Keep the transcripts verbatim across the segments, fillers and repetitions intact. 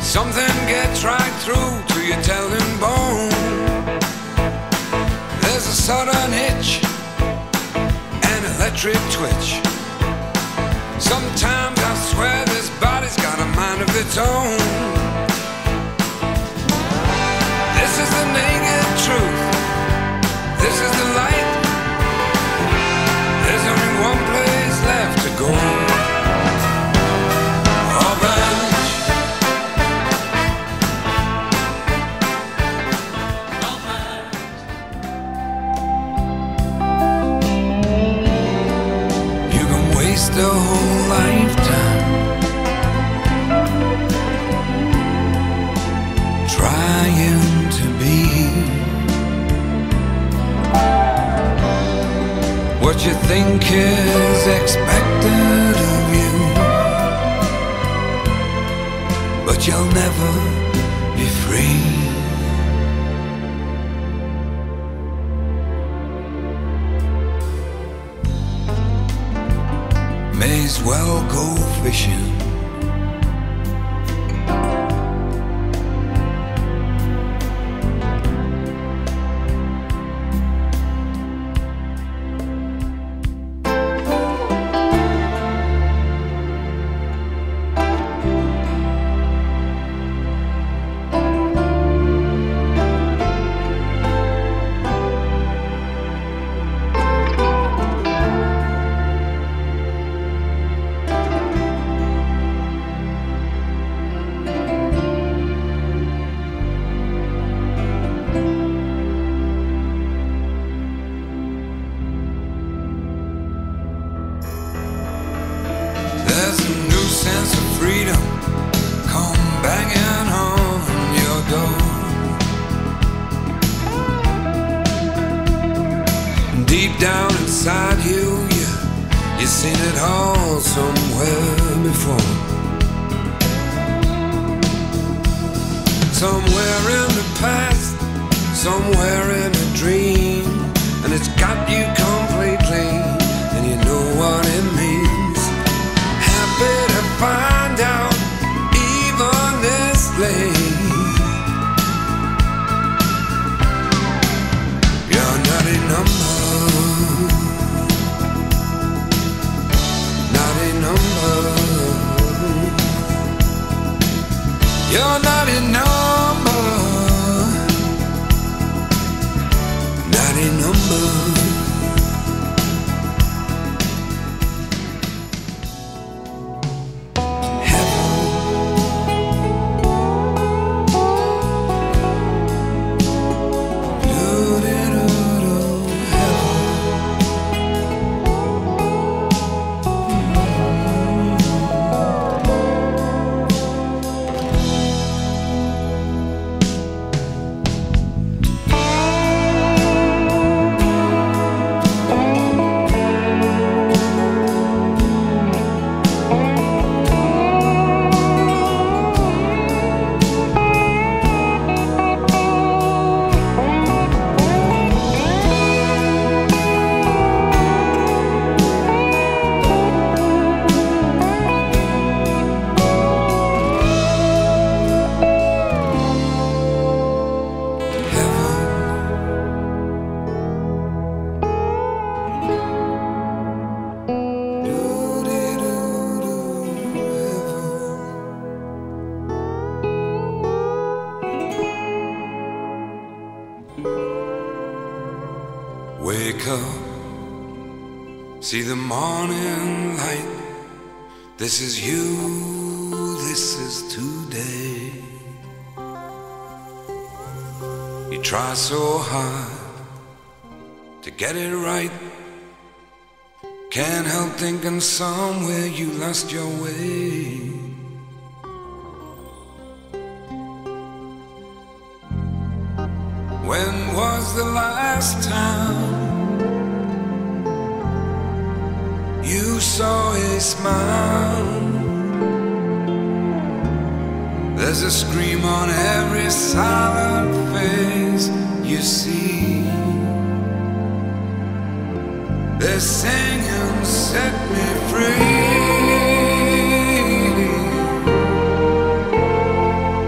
Something gets right through to your telling bone. There's a sudden itch, an electric twitch. Sometimes I swear this body's got a mind of its own. This is the naked truth. This is the light. There's only one place left to go. Auberge. You can waste a whole lifetime trying to be what you think is expected of you, but you'll never be free. May as well go fishing. There's a new sense of freedom come banging on your door. Deep down inside you, you you've seen it all somewhere before. Somewhere in the past, somewhere in a dream, and it's got you completely, and you know what it means. Happy to find out even this late you're not a number, not a number. You're not a number, not a number. Wake up, see the morning light. This is you, this is today. You try so hard to get it right. Can't help thinking somewhere you lost your way. When was the last time you saw a smile? There's a scream on every silent face you see. They're singing, set me free.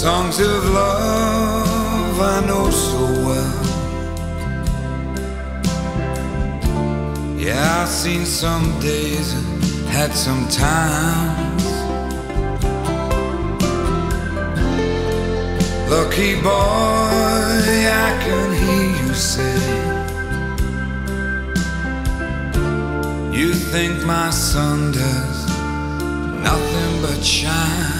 songs of love I know so well. Yeah, I've seen some days and had some times. Lucky boy, I can hear you say, you think my sun does nothing but shine.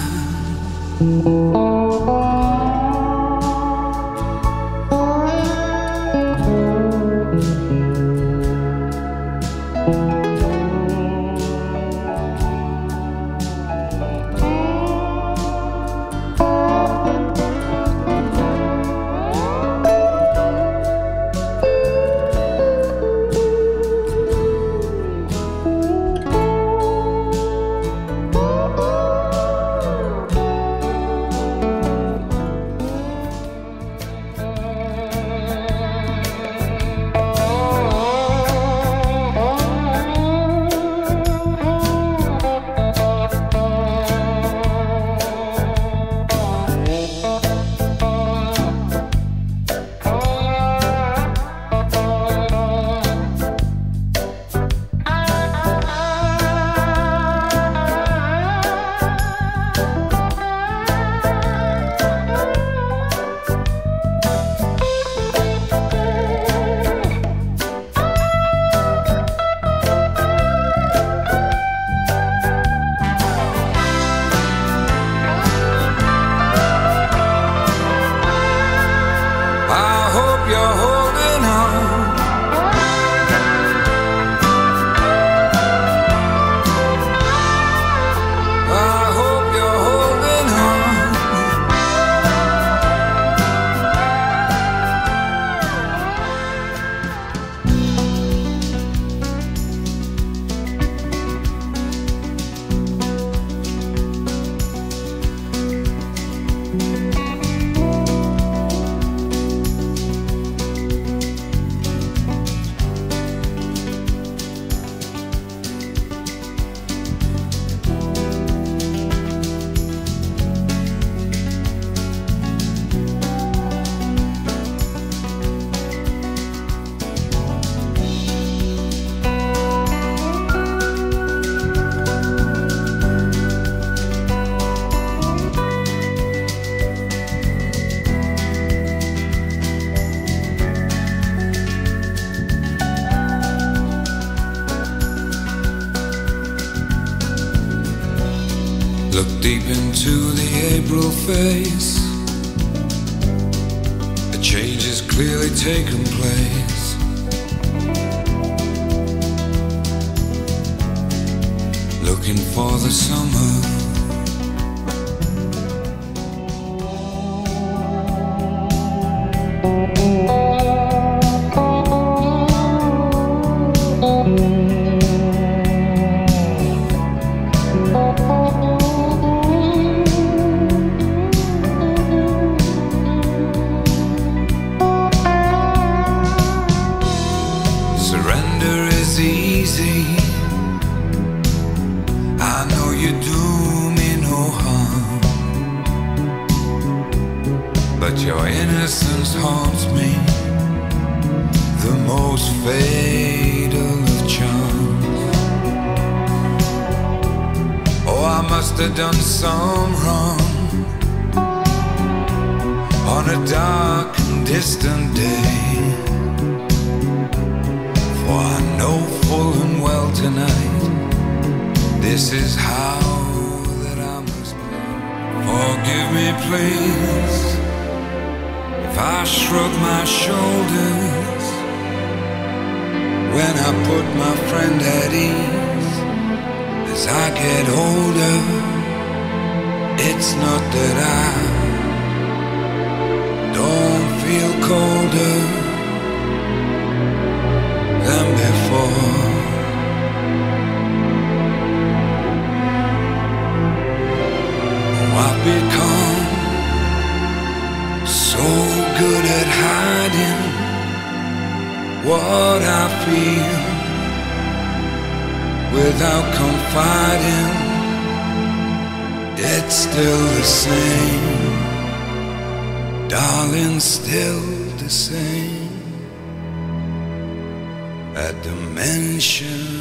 Look deep into the April face. A change has clearly taken place. Looking for the summer. But your innocence haunts me, the most fatal of charms. Oh, I must have done some wrong on a dark and distant day, for I know full and well tonight this is how that I must play. Forgive me, please, I shrug my shoulders when I put my friend at ease. As I get older, it's not that I don't feel colder than before. Oh, I've become so good at hiding what I feel without confiding. It's still the same. darling, still the same. At the mention